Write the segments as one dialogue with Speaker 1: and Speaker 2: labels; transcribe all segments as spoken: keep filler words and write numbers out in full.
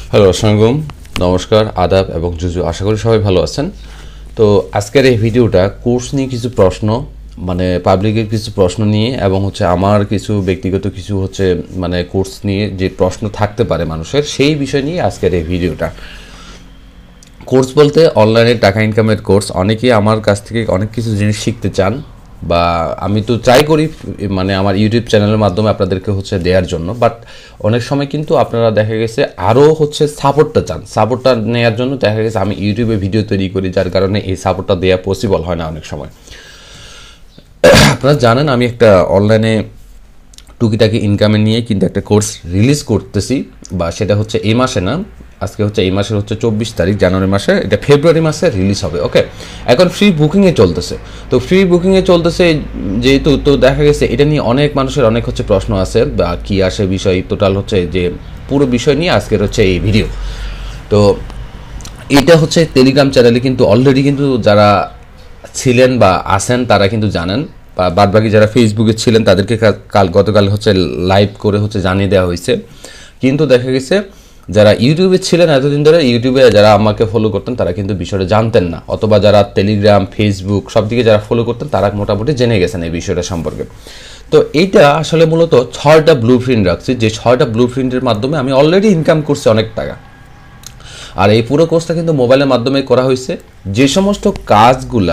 Speaker 1: Hello, আসসালামু আলাইকুম, নমস্কার, আদাব এবং জুজু। আশা করি সবাই ভালো আছেন। তো আজকের এই ভিডিওটা কোর্স নিয়ে কিছু প্রশ্ন, মানে পাবলিকের কিছু প্রশ্ন নিয়ে এবং হচ্ছে আমার কিছু ব্যক্তিগত কিছু হচ্ছে মানে কোর্স নিয়ে যে প্রশ্ন থাকতে পারে মানুষের, সেই বিষয় নিয়ে আজকের এই ভিডিওটা। কোর্স বলতে অনলাইনে টাকা ইনকামের কোর্স। অনেকেই আমার কাছ থেকে অনেক কিছু জিনিস শিখতে চান, বা আমি তো ট্রাই করি মানে আমার ইউটিউব চ্যানেলের মাধ্যমে আপনাদেরকে হচ্ছে দেওয়ার জন্য। বাট অনেক সময় কিন্তু আপনারা দেখা গেছে আরও হচ্ছে সাপোর্টটা চান। সাপোর্টটা নেওয়ার জন্য দেখা গেছে আমি ইউটিউবে ভিডিও তৈরি করি, যার কারণে এই সাপোর্টটা দেওয়া পসিবল হয় না অনেক সময়। আপনারা জানেন আমি একটা অনলাইনে টুকিটাকি ইনকামে নিয়ে কিন্তু একটা কোর্স রিলিজ করতেছি, বা সেটা হচ্ছে এই মাসে না, আজকে হচ্ছে এই মাসের হচ্ছে চব্বিশ তারিখ জানুয়ারি মাসে, এটা ফেব্রুয়ারি মাসে রিলিজ হবে। ওকে, এখন ফ্রি বুকিংয়ে চলতেছে। তো ফ্রি বুকিংয়ে চলতেছে যেহেতু, তো দেখা গেছে এটা নিয়ে অনেক মানুষের অনেক হচ্ছে প্রশ্ন আছে, বা কী আসে বিষয় টোটাল হচ্ছে যে পুরো বিষয় নিয়ে আজকের হচ্ছে এই ভিডিও। তো এটা হচ্ছে টেলিগ্রাম চ্যানেলে কিন্তু অলরেডি কিন্তু যারা ছিলেন বা আছেন তারা কিন্তু জানেন, বা বাদবাকি যারা ফেসবুকে ছিলেন তাদেরকে কাল গতকাল হচ্ছে লাইভ করে হচ্ছে জানিয়ে দেওয়া হয়েছে। কিন্তু দেখা গেছে যারা ইউটিউবে ছিলেন এতদিন ধরে, ইউটিউবে যারা আমাকে ফলো করতেন তারা কিন্তু বিষয়টা জানতেন না, অথবা যারা টেলিগ্রাম ফেসবুক সব দিকে যারা ফলো করতেন তারা মোটামুটি জেনে গেছেন এই বিষয়টা সম্পর্কে। তো এইটা আসলে মূলত ছয়টা ব্লু প্রিন্ট রাখছি, যে ছয়টা ব্লু প্রিন্টের মাধ্যমে আমি অলরেডি ইনকাম করছি অনেক টাকা। আর এই পুরো কোর্সটা কিন্তু মোবাইলের মাধ্যমে করা হয়েছে। যে সমস্ত কাজগুলা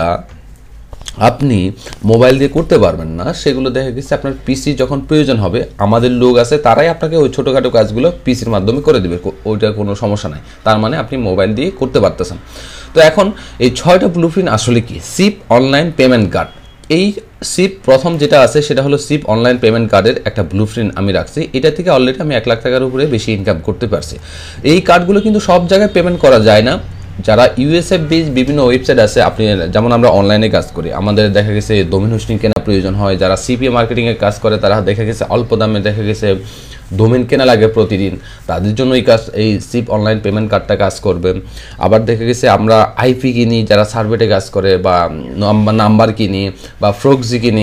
Speaker 1: আপনি মোবাইল দিয়ে করতে পারবেন না, সেগুলো দেখা গেছে আপনার পিসি যখন প্রয়োজন হবে, আমাদের লোক আছে তারাই আপনাকে ওই ছোটোখাটো কাজগুলো পিসির মাধ্যমে করে দেবে, ওইটা কোনো সমস্যা নাই। তার মানে আপনি মোবাইল দিয়ে করতে পারতেছেন। তো এখন এই ছয়টা ব্লুপ্রিন্ট আসলে কি? Sip online payment card. এই সিপ প্রথম যেটা আছে সেটা হলো সিপ অনলাইন পেমেন্ট কার্ডের একটা ব্লুপ্রিন্ট আমি রাখছি। এটা থেকে অলরেডি আমি এক লাখ টাকার উপরে বেশি ইনকাম করতে পারছি। এই কার্ডগুলো কিন্তু সব জায়গায় পেমেন্ট করা যায় না। যারা ইউএসএ বেস বিভিন্ন ওয়েবসাইট আছে, আপনি যেমন আমরা অনলাইনে কাজ করি, আমাদের দেখা গেছে ডোমেন হোস্টিং কেনা প্রয়োজন হয়। যারা সিপিএ মার্কেটিংয়ের কাজ করে তারা দেখা গেছে অল্প দামে দেখা গেছে ডোমেন কেনা লাগে প্রতিদিন, তাদের জন্য এই কাজ এই সিপ অনলাইন পেমেন্ট কার্ডটা কাজ করবে। আবার দেখা গেছে আমরা আইপি কিনি, যারা সার্ভেটে কাজ করে, বা নাম্বার কিনি বা ফ্রক্সি কিনি।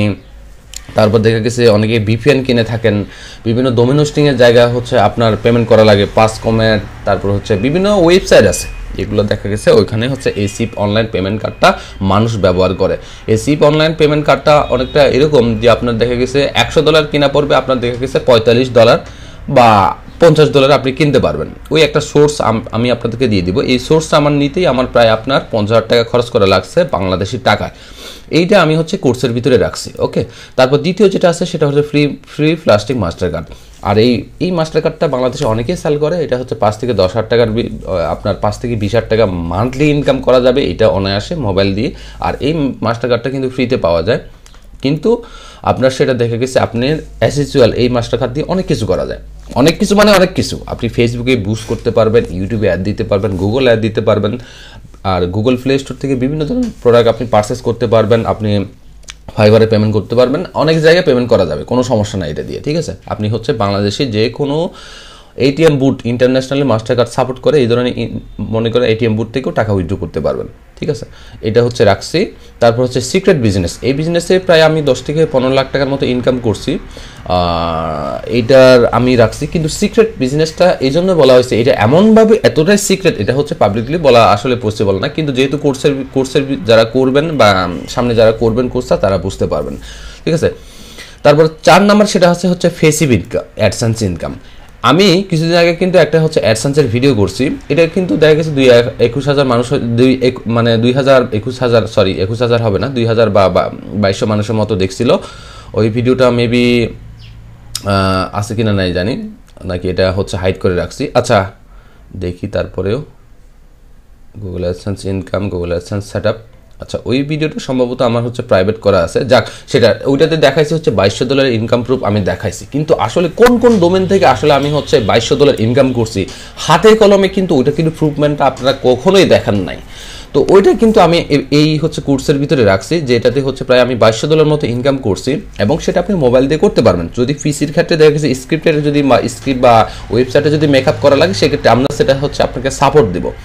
Speaker 1: তারপর দেখা গেছে অনেকে ভিপিএন কিনে থাকেন। বিভিন্ন ডোমেন হোস্টিংয়ের জায়গা হচ্ছে আপনার পেমেন্ট করা লাগে, পাস কমেন্ট, তারপর হচ্ছে বিভিন্ন ওয়েবসাইট আছে, এগুলো দেখা গেছে ওইখানে হচ্ছে এই সিপ অনলাইন পেমেন্ট কার্ডটা মানুষ ব্যবহার করে। এই সিপ অনলাইন পেমেন্ট কার্ডটা অনেকটা এরকম যে আপনার দেখা গেছে একশো ডলার কিনা পড়বে, আপনার দেখা গেছে পঁয়তাল্লিশ ডলার বা পঞ্চাশ ডলার আপনি কিনতে পারবেন। ওই একটা সোর্স আমি আপনাদেরকে দিয়ে দিব। এই সোর্সটা আমার নিতেই আমার প্রায় আপনার পঞ্চাশ হাজার টাকা খরচ করা লাগছে বাংলাদেশি টাকায়। এইটা আমি হচ্ছে কোর্সের ভিতরে রাখছি। ওকে, তারপর দ্বিতীয় যেটা আছে সেটা হচ্ছে free free plastic Mastercard. আর এই এই মাস্টার কার্ডটা বাংলাদেশে অনেকেই সেল করে। এটা হচ্ছে পাঁচ থেকে দশ হাজার টাকার আপনার পাঁচ থেকে বিশ হাজার টাকা মান্থলি ইনকাম করা যাবে এটা অনায়াসে মোবাইল দিয়ে। আর এই মাস্টার কার্ডটা কিন্তু ফ্রিতে পাওয়া যায়, কিন্তু আপনার সেটা দেখে গেছে আপনার অ্যাসিচুয়াল এই মাস্টার কার্ড দিয়ে অনেক কিছু করা যায়। অনেক কিছু মানে অনেক কিছু। আপনি ফেসবুকে বুস্ট করতে পারবেন, ইউটিউবে অ্যাড দিতে পারবেন, গুগল অ্যাড দিতে পারবেন, আর গুগল প্লে স্টোর থেকে বিভিন্ন ধরনের প্রোডাক্ট আপনি পারচেস করতে পারবেন। আপনি ফাইবারে পেমেন্ট করতে পারবেন, অনেক জায়গায় পেমেন্ট করা যাবে, কোনো সমস্যা নাই এটা দিয়ে। ঠিক আছে, আপনি হচ্ছে বাংলাদেশে যে কোনো ATM booth, internationally Mastercard support করে, এই ধরনের মনে করে এটিএম বুথ থেকেও টাকা উইথড্র করতে পারবেন। ঠিক আছে, এটা হচ্ছে রাখছি। তারপর হচ্ছে সিক্রেট বিজনেস। এই বিজনেসে প্রায় আমি দশ থেকে পনেরো লাখ টাকার মতো ইনকাম করছি, এইটার আমি রাখছি। কিন্তু সিক্রেট বিজনেসটা এই জন্য বলা হয়েছে, এটা এমনভাবে এতটাই সিক্রেট, এটা হচ্ছে পাবলিকলি বলা আসলে পসিবল না। কিন্তু যেহেতু কোর্সের কোর্সের যারা করবেন বা সামনে যারা করবেন কোর্সটা তারা বুঝতে পারবেন। ঠিক আছে, তারপর চার নাম্বার সেটা হচ্ছে হচ্ছে ফেসিভ ইনকাম, অ্যাডসেন্স ইনকাম। আমি কিছুদিন আগে কিন্তু একটা হচ্ছে অ্যাডসেন্সের ভিডিও করছি। এটা কিন্তু দেখা গেছে দুই একুশ হাজার মানুষ, দুই মানে দুই হাজার একুশ হাজার সরি একুশ হাজার হবে না, দুই হাজার বা বাইশশো মানুষের মতো দেখছিল। ওই ভিডিওটা মেবি আছে কিনা নাই জানি, নাকি এটা হচ্ছে হাইড করে রাখছি। আচ্ছা দেখি, তারপরেও Google AdSense income, Google AdSense set up. আচ্ছা, ওই ভিডিওটা সম্ভবত আমার হচ্ছে প্রাইভেট করা আছে। যাক, সেটা ওইটাতে দেখাইছি হচ্ছে বাইশশো ডলারের ইনকাম প্রুফ আমি দেখাইছি। কিন্তু আসলে কোন কোন ডোমেন থেকে আসলে আমি হচ্ছে বাইশশো ডলার ইনকাম করছি হাতে কলমে, কিন্তু ওইটা কিন্তু প্রুফমেন্টটা আপনারা কখনোই দেখান নাই। তো ওইটা কিন্তু আমি এই হচ্ছে কোর্সের ভিতরে রাখছি, যেটাতে হচ্ছে প্রায় আমি বাইশশো ডলার মতো ইনকাম করছি, এবং সেটা আপনি মোবাইল দিয়ে করতে পারবেন। যদি পিসির ক্ষেত্রে দেখা গেছে স্ক্রিপ্টের যদি স্ক্রিপ্ট বা ওয়েবসাইটে যদি মেকআপ করা লাগে, সেক্ষেত্রে আমরা সেটা হচ্ছে আপনাকে সাপোর্ট দেবো।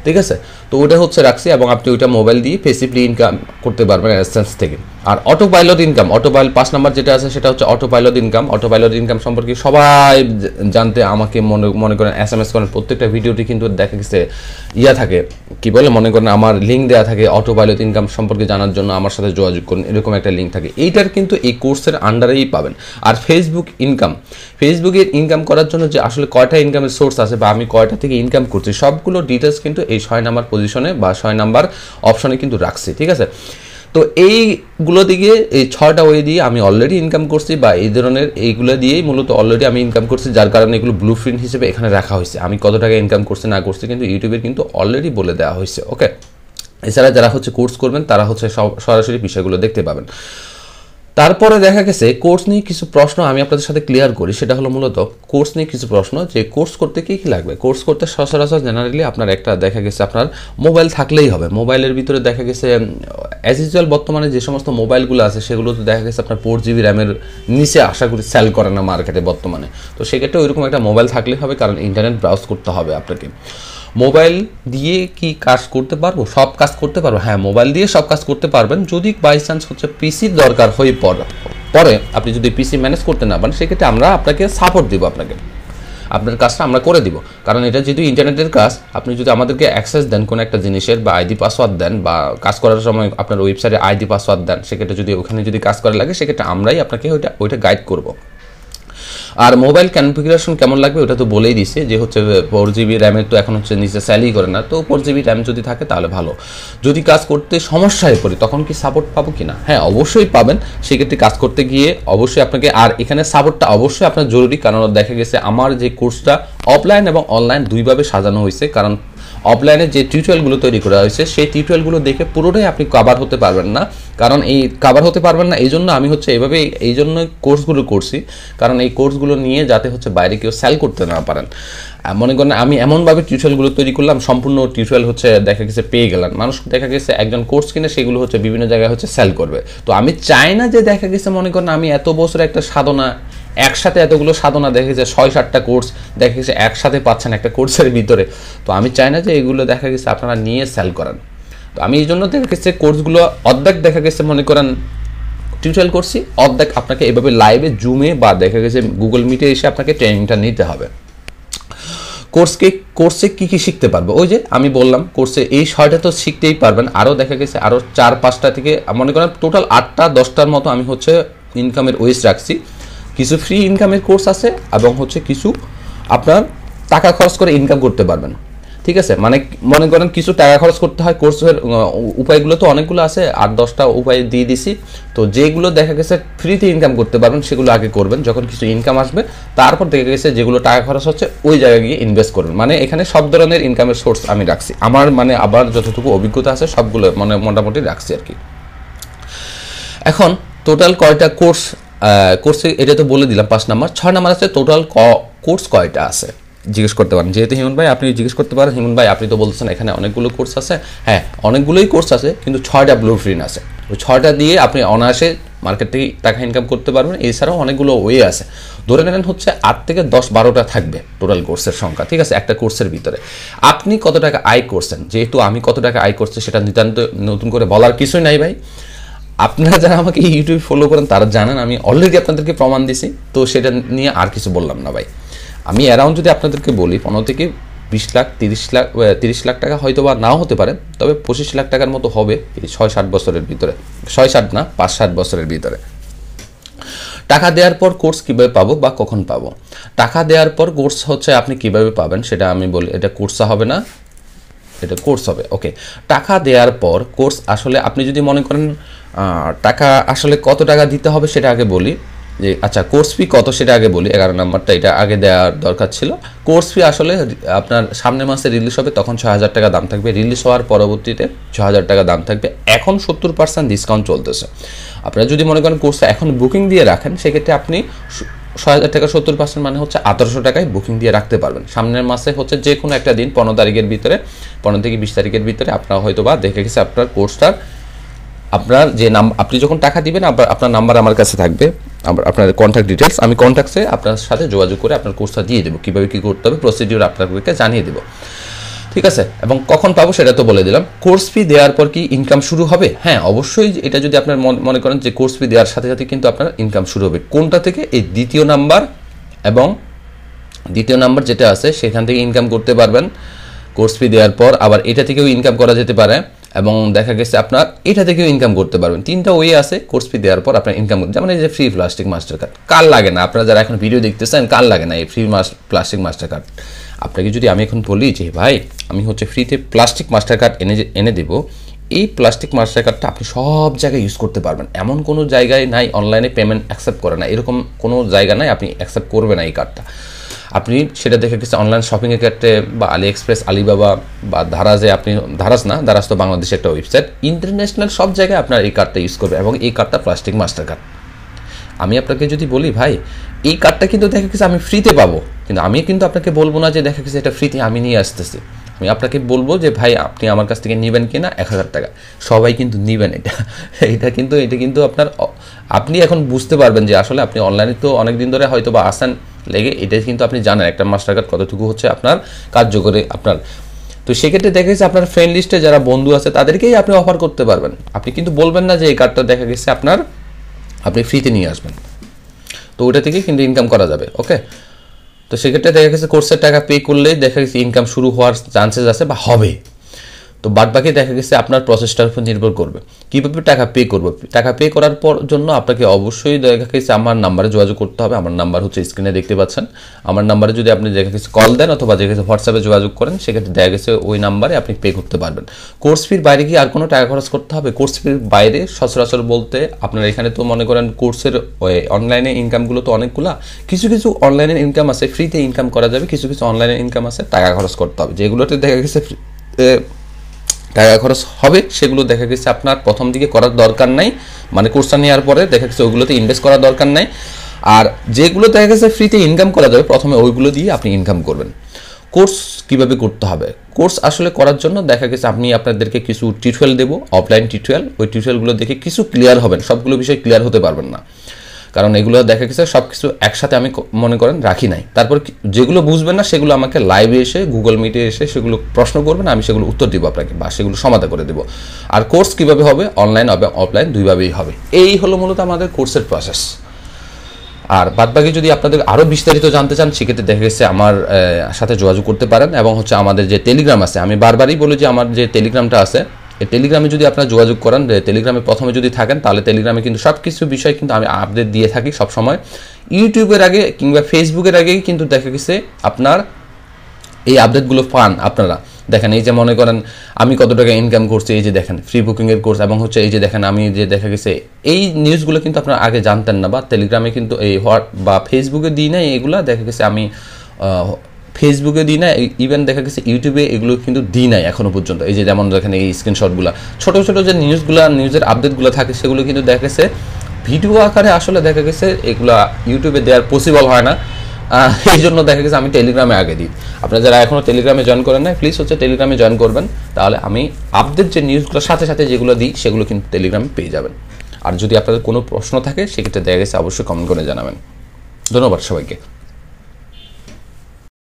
Speaker 1: ঠিক আছে। তো ওটা হচ্ছে রাখছি এবং আপনি ওইটা মোবাইল দিয়ে পেসিভলি ইনকাম করতে পারবেন অ্যাডসেন্স থেকে। আর autopilot income, autopilot পাঁচ নাম্বার যেটা আছে সেটা হচ্ছে autopilot income. Autopilot income সম্পর্কে সবাই জানতে আমাকে মনে মনে করেন এস এম এস করেন, প্রত্যেকটা ভিডিওটি কিন্তু দেখা গেছে ইয়া থাকে কি বলে মনে করেন আমার লিঙ্ক দেওয়া থাকে অটো পাইলট ইনকাম সম্পর্কে জানার জন্য আমার সাথে যোগাযোগ করুন, এরকম একটা লিঙ্ক থাকে। এইটার কিন্তু এই কোর্সের আন্ডারেই পাবেন। আর ফেসবুক ইনকাম, ফেসবুকের ইনকাম করার জন্য যে আসলে কয়টা ইনকামের সোর্স আছে বা আমি কয়টা থেকে ইনকাম করছি সবগুলো ডিটেলস কিন্তু এই ছয় নাম্বার পজিশনে বা ছয় নাম্বার অপশনে কিন্তু রাখছি, ঠিক আছে। তো এইগুলো দিকে এই ছয়টা ওয়ে দিয়ে আমি অলরেডি ইনকাম করছি বা এই ধরনের এইগুলো দিয়েই মূলত অলরেডি আমি ইনকাম করছি, যার কারণে এগুলো ব্লু প্রিন্ট হিসেবে এখানে রাখা হয়েছে। আমি কত টাকা ইনকাম করছি না করছি কিন্তু ইউটিউবের কিন্তু অলরেডি বলে দেওয়া হয়েছে, ওকে। এছাড়া যারা হচ্ছে কোর্স করবেন তারা হচ্ছে সরাসরি বিষয়গুলো দেখতে পাবেন। তারপরে দেখা গেছে কোর্স নিয়ে কিছু প্রশ্ন আমি আপনাদের সাথে ক্লিয়ার করি, সেটা হলো মূলত কোর্স নিয়ে কিছু প্রশ্ন, যে কোর্স করতে কী কী লাগবে। কোর্স করতে সচরাচর জেনারেলি আপনার একটা দেখা গেছে আপনার মোবাইল থাকলেই হবে। মোবাইলের ভিতরে দেখা গেছে অ্যাজ ইউজুয়াল বর্তমানে যে সমস্ত মোবাইলগুলো আছে সেগুলো তো দেখা গেছে আপনার ফোর জিবি র্যামের নিচে আশা করি সেল করে না মার্কেটে বর্তমানে। তো সেক্ষেত্রে ওইরকম একটা মোবাইল থাকলেই হবে, কারণ ইন্টারনেট ব্রাউজ করতে হবে আপনাকে। মোবাইল দিয়ে কি কাজ করতে পারবো? সব কাজ করতে পারবো, হ্যাঁ মোবাইল দিয়ে সব কাজ করতে পারবেন। যদি বাই চান্স হচ্ছে পিসির দরকার হয়ে পড়ে পরে আপনি যদি পিসি ম্যানেজ করতে না পারেন সেক্ষেত্রে আমরা আপনাকে সাপোর্ট দিব, আপনাকে আপনার কাজটা আমরা করে দিব। কারণ এটা যেহেতু ইন্টারনেটের কাজ, আপনি যদি আমাদেরকে অ্যাক্সেস দেন কোনো একটা জিনিসের বা আইডি পাসওয়ার্ড দেন বা কাজ করার সময় আপনার ওয়েবসাইটে আইডি পাসওয়ার্ড দেন, সেক্ষেত্রে যদি ওখানে যদি কাজ করা লাগে সেক্ষেত্রে আমরাই আপনাকে ওইটা ওইটা গাইড করব। আর মোবাইল কনফিগারেশন কেমন লাগবে ওটা তো বলেই দিছে, যে হচ্ছে ফোর জিবি র্যামের তো এখন হচ্ছে নিচে স্যালই করে না, তো ফোর জিবি র্যাম যদি থাকে তাহলে ভালো। যদি কাজ করতে সমস্যায় পড়ে তখন কি সাপোর্ট পাবো কিনা? হ্যাঁ অবশ্যই পাবেন। সেক্ষেত্রে কাজ করতে গিয়ে অবশ্যই আপনাকে, আর এখানে সাপোর্টটা অবশ্যই আপনার জরুরি, কারণ দেখা গেছে আমার যে কোর্সটা অফলাইন এবং অনলাইন দুইভাবে সাজানো হয়েছে। কারণ অফলাইনে যে টিউটোরিয়ালগুলো তৈরি করা হয়েছে সেই টিউটোরিয়ালগুলো দেখে পুরোটাই আপনি কভার হতে পারবেন না, কারণ এই কভার হতে পারবেন না এই জন্য আমি হচ্ছে এভাবে এই জন্য কোর্সগুলো করছি, কারণ এই কোর্সগুলো নিয়ে যাতে হচ্ছে বাইরে কেউ সেল করতে না পারেন। মনে করেন আমি এমনভাবে টিউটোরিয়ালগুলো তৈরি করলাম, সম্পূর্ণ টিউটোরিয়াল হচ্ছে দেখা গেছে পেয়ে গেলেন, মানুষ দেখা গেছে একজন কোর্স কিনে সেগুলো হচ্ছে বিভিন্ন জায়গায় হচ্ছে সেল করবে। তো আমি চাই না যে দেখা গেছে মনে করেন আমি এত বছর একটা সাধনা একসাথে এতগুলো সাধনা দেখা গেছে ছয় সাতটা কোর্স দেখা গেছে একসাথে পাচ্ছেন একটা কোর্সের ভিতরে, তো আমি চাই না যে এগুলো দেখা গেছে আপনারা নিয়ে সেল করেন। তো আমি এই জন্য দেখা গেছে কোর্সগুলো অর্ধেক দেখা গেছে মনে করেন টিউটোরিয়াল করছি, অর্ধেক আপনাকে এভাবে লাইভে জুমে বা দেখা গেছে গুগল মিটে এসে আপনাকে ট্রেনিংটা নিতে হবে। কোর্সকে কোর্সে কী কী শিখতে পারবো? ওই যে আমি বললাম কোর্সে এই ছয়টা তো শিখতেই পারবেন, আরও দেখা গেছে আরও চার পাঁচটা থেকে মনে করেন টোটাল আটটা দশটার মতো আমি হচ্ছে ইনকামের ওয়েস রাখছি। কিছু ফ্রি ইনকামের কোর্স আছে এবং হচ্ছে কিছু আপনার টাকা খরচ করে ইনকাম করতে পারবেন, ঠিক আছে। মানে মনে করেন কিছু টাকা খরচ করতে হয়, কোর্সের উপায়গুলো তো অনেকগুলো আছে, আট দশটা উপায় দিয়ে দিছি। তো যেগুলো দেখা গেছে ফ্রিতে ইনকাম করতে পারবেন সেগুলো আগে করবেন, যখন কিছু ইনকাম আসবে তারপর দেখা গেছে যেগুলো টাকা খরচ হচ্ছে ওই জায়গায় গিয়ে ইনভেস্ট করবেন। মানে এখানে সব ধরনের ইনকামের সোর্স আমি রাখছি, আমার মানে আবার যতটুকু অভিজ্ঞতা আছে সবগুলো মানে মোটামুটি রাখছি আর কি। এখন টোটাল কয়টা কোর্স কোর্সে এটা তো বলে দিলাম পাঁচ নাম্বার। ছয় নাম্বার আছে টোটাল কোর্স কয়টা আছে জিজ্ঞেস করতে পারেন। যেহেতু হিমন ভাই আপনি জিজ্ঞেস করতে পারেন হিমন ভাই আপনি তো বলতেছেন এখানে অনেকগুলো কোর্স আছে, হ্যাঁ অনেকগুলোই কোর্স আছে কিন্তু ছয়টা ব্লু প্রিন্ট আছে। ওই ছয়টা দিয়ে আপনি অনায়াসে মার্কেট থেকে টাকা ইনকাম করতে পারবেন। এছাড়াও অনেকগুলো ওয়ে আছে, ধরে নেন হচ্ছে আট থেকে দশ বারোটা থাকবে টোটাল কোর্সের সংখ্যা, ঠিক আছে একটা কোর্সের ভিতরে। আপনি কত টাকা আয় করছেন, যেহেতু আমি কত টাকা আয় করছি সেটা নিতান্ত নতুন করে বলার কিছুই নাই ভাই। আপনারা যারা আমাকে ইউটিউব ফলো করেন তারা জানেন আমি অলরেডি আপনাদেরকে প্রমাণ দিছি, তো সেটা নিয়ে আর কিছু বললাম না ভাই। আমি অ্যারাউন্ড যদি আপনাদেরকে বলি পনেরো থেকে বিশ লাখ তিরিশ লাখ তিরিশ লাখ টাকা হয়তো বা নাও হতে পারে, তবে পঁচিশ লাখ টাকার মতো হবে এই ছয় সাত বছরের ভিতরে, ছয় সাত না পাঁচ সাত বছরের ভিতরে। টাকা দেওয়ার পর কোর্স কীভাবে পাবো বা কখন পাবো? টাকা দেওয়ার পর কোর্স হচ্ছে আপনি কিভাবে পাবেন সেটা আমি বলি, এটা কোর্সা হবে না, এটা কোর্স হবে। ওকে, টাকা দেওয়ার পর কোর্স আসলে আপনি যদি মনে করেন টাকা আসলে কত টাকা দিতে হবে সেটা আগে বলি, যে আচ্ছা কোর্স ফি কত সেটা আগে বলি। এগারো নাম্বারটা এটা আগে দেওয়ার দরকার ছিল। কোর্স ফি আসলে আপনার সামনের মাসে রিলিজ হবে তখন ছয় হাজার টাকা দাম থাকবে, রিলিজ হওয়ার পরবর্তীতে ছ হাজার টাকা দাম থাকবে। এখন সত্তর পার্সেন্ট ডিসকাউন্ট চলতেছে। আপনারা যদি মনে করেন কোর্সে এখন বুকিং দিয়ে রাখেন সেক্ষেত্রে আপনি ছয় হাজার টাকা সত্তর পার্সেন্ট মানে হচ্ছে আঠারোশো টাকায় বুকিং দিয়ে রাখতে পারবেন। সামনের মাসে হচ্ছে যে কোনো একটা দিন পনেরো তারিখের ভিতরে পনেরো থেকে বিশ তারিখের ভিতরে আপনার হয়তো বা দেখে গেছে আপনার কোর্সটার আপনার যে নাম আপনি যখন টাকা দিবেন আপনার নাম্বার আমার কাছে থাকবে, আপনার কন্ট্যাক্ট ডিটেলস, আমি কন্ট্যাক্টসে আপনার সাথে যোগাযোগ করে আপনার কোর্সটা দিয়ে দেবো, কীভাবে কী করতে হবে প্রসিডিওর আপনাদেরকে জানিয়ে দেবো। ঠিক আছে, এবং কখন পাবো সেটা তো বলে দিলাম। কোর্স ফি দেওয়ার পর কি ইনকাম শুরু হবে? হ্যাঁ অবশ্যই, এটা যদি আপনার মনে করেন যে কোর্স ফি দেওয়ার সাথে সাথে কিন্তু আপনার ইনকাম শুরু হবে। কোনটা থেকে? এই দ্বিতীয় নাম্বার এবং দ্বিতীয় নাম্বার যেটা আছে সেখান থেকে ইনকাম করতে পারবেন কোর্স ফি দেওয়ার পর। আবার এটা থেকেও ইনকাম করা যেতে পারে এবং দেখা গেছে আপনার এটা থেকেও ইনকাম করতে পারবেন। তিনটা ওয়ে আছে কোর্স ফি দেওয়ার পর আপনার ইনকাম করতে, যেমন এই যে ফ্রি প্লাস্টিক মাস্টার কার্ড। কার লাগে না? আপনারা যারা এখন ভিডিও দেখতেছেন কার লাগে না এই ফ্রি প্লাস্টিক মাস্টার কার্ড? আপনাকে যদি আমি এখন বলি যে ভাই আমি হচ্ছে ফ্রিতে প্লাস্টিক মাস্টার কার্ড এনে এনে দেবো, এই প্লাস্টিক মাস্টার কার্ডটা আপনি সব জায়গায় ইউজ করতে পারবেন। এমন কোনো জায়গায় নাই অনলাইনে পেমেন্ট অ্যাকসেপ্ট করে না, এরকম কোনো জায়গা নাই আপনি অ্যাকসেপ্ট করবেন না এই কার্ডটা। আপনি সেটা দেখে গেছে অনলাইন শপিংয়ের ক্ষেত্রে বা আলি এক্সপ্রেস, আলিবাবা বা ধারাজে, আপনি ধারাজ না, ধারাজ তো বাংলাদেশের একটা ওয়েবসাইট, ইন্টারন্যাশনাল সব জায়গায় আপনার এই কার্ডটা ইউজ করবে এবং এই কার্ডটা প্লাস্টিক মাস্টার কার্ড। আমি আপনাকে যদি বলি ভাই এই কার্ডটা কিন্তু দেখা গেছে আমি ফ্রিতে পাবো, কিন্তু আমি কিন্তু আপনাকে বলবো না যে দেখা গেছে এটা ফ্রিতে আমি নিয়ে আসতেছি। আমি আপনাকে বলবো যে ভাই আপনি আমার কাছ থেকে নেবেন কিনা এক হাজার টাকা, সবাই কিন্তু নেবেন এটা এটা কিন্তু এটা কিন্তু আপনার আপনি এখন বুঝতে পারবেন যে আসলে আপনি অনলাইনে তো অনেক দিন ধরে হয়তো বা আসেন লেগে, এটা কিন্তু আপনি জানেন একটা মাস্টার কার্ড কতটুকু হচ্ছে আপনার কার্যকরী আপনার। তো সেক্ষেত্রে দেখা গেছে আপনার ফ্রেন্ড লিস্টে যারা বন্ধু আছে তাদেরকেই আপনি অফার করতে পারবেন। আপনি কিন্তু বলবেন না যে এই কার্ডটা দেখা গেছে আপনার আপনি ফ্রিতে নিয়ে আসবেন, তো ওটা থেকে কিন্তু ইনকাম করা যাবে। ওকে, তো সেক্ষেত্রে দেখা গেছে কোর্সের টাকা পে করলেই দেখা গেছে ইনকাম শুরু হওয়ার চান্সেস আছে বা হবে। তো বাদ বাকি দেখা গেছে আপনার প্রসেসটার উপর নির্ভর করবে কীভাবে টাকা পে করবো। টাকা পে করার পর জন্য আপনাকে অবশ্যই দেখা গেছে আমার নাম্বারে যোগাযোগ করতে হবে। আমার নাম্বার হচ্ছে স্ক্রিনে দেখতে পাচ্ছেন। আমার নাম্বারে যদি আপনি দেখা গেছে কল দেন অথবা দেখা গেছে হোয়াটসঅ্যাপে যোগাযোগ করেন, সেক্ষেত্রে দেখা গেছে ওই নাম্বারে আপনি পে করতে পারবেন। কোর্স ফির বাইরে কি আর কোনো টাকা খরচ করতে হবে? কোর্স ফির বাইরে সচরাচর বলতে আপনার এখানে তো মনে করেন কোর্সের অনলাইনে ইনকামগুলো তো অনেকগুলা, কিছু কিছু অনলাইনের ইনকাম আছে ফ্রিতে ইনকাম করা যাবে, কিছু কিছু অনলাইনের ইনকাম আছে টাকা খরচ করতে হবে। যেগুলোতে দেখা গেছে টাকা খরচ হবে সেগুলো দেখা গেছে আপনার প্রথম দিকে করার দরকার নাই, মানে কোর্সটা নেওয়ার পরে দেখা গেছে ওইগুলোতে ইনভেস্ট করার দরকার নাই। আর যেগুলো দেখা গেছে ফ্রিতে ইনকাম করা যাবে প্রথমে ওইগুলো দিয়ে আপনি ইনকাম করবেন। কোর্স কিভাবে করতে হবে? কোর্স আসলে করার জন্য দেখা গেছে আমি আপনাদেরকে কিছু টিউটোরিয়াল দেবো, অফলাইন টিউটোরিয়াল। ওই টিউটোরিয়ালগুলো দেখে কিছু ক্লিয়ার হবেন, সবগুলো বিষয় ক্লিয়ার হতে পারবেন না, কারণ এগুলো দেখা গেছে সব কিছু একসাথে আমি মনে করেন রাখি নাই। তারপর যেগুলো বুঝবেন না সেগুলো আমাকে লাইভে এসে গুগল মিটে এসে সেগুলো প্রশ্ন করবেন, আমি সেগুলো উত্তর দিব আপনাকে বা সেগুলো সমাধান করে দেবো। আর কোর্স কীভাবে হবে? অনলাইন হবে অফলাইন দুইভাবেই হবে। এই হলো মূলত আমাদের কোর্সের প্রসেস। আর বাদবাকি যদি আপনাদের আরও বিস্তারিত জানতে চান সেক্ষেত্রে দেখা গেছে আমার সাথে যোগাযোগ করতে পারেন এবং হচ্ছে আমাদের যে টেলিগ্রাম আছে, আমি বারবারই বলি যে আমার যে টেলিগ্রামটা আছে এই টেলিগ্রামে যদি আপনারা যোগাযোগ করেন, টেলিগ্রামে প্রথমে যদি থাকেন তাহলে টেলিগ্রামে কিন্তু সব কিছু বিষয় কিন্তু আমি আপডেট দিয়ে থাকি সবসময়। ইউটিউবের আগে কিংবা ফেসবুকের আগেই কিন্তু দেখা গেছে আপনার এই আপডেটগুলো পান আপনারা। দেখেন এই যে মনে করেন আমি কত টাকা ইনকাম করছি, এই যে দেখেন ফ্রি বুকিংয়ের কোর্স, এবং হচ্ছে এই যে দেখেন আমি যে দেখা গেছে এই নিউজগুলো কিন্তু আপনারা আগে জানতেন না, বা টেলিগ্রামে কিন্তু এই হোয়াট বা ফেসবুকে দিই না এগুলো দেখা গেছে আমি ফেসবুকে দিই না, ইভেন দেখা গেছে ইউটিউবে এগুলো কিন্তু দিই নাই এখনো পর্যন্ত। এই যে যেমন দেখেন এই স্ক্রিনশটগুলো ছোটো ছোটো যে নিউজগুলো নিউজের আপডেটগুলো থাকে সেগুলো কিন্তু দেখা গেছে ভিডিও আকারে আসলে দেখা গেছে এগুলো ইউটিউবে দেওয়ার পসিবল হয় না, এই জন্য দেখা গেছে আমি টেলিগ্রামে আগে দিই। আপনারা যারা এখনও টেলিগ্রামে জয়েন করেন না প্লিজ হচ্ছে টেলিগ্রামে জয়েন করবেন, তাহলে আমি আপডেট যে নিউজগুলোর সাথে সাথে যেগুলো দিই সেগুলো কিন্তু টেলিগ্রামে পেয়ে যাবেন। আর যদি আপনাদের কোনো প্রশ্ন থাকে সেক্ষেত্রে দেখা গেছে অবশ্যই কমেন্ট করে জানাবেন। ধন্যবাদ সবাইকে।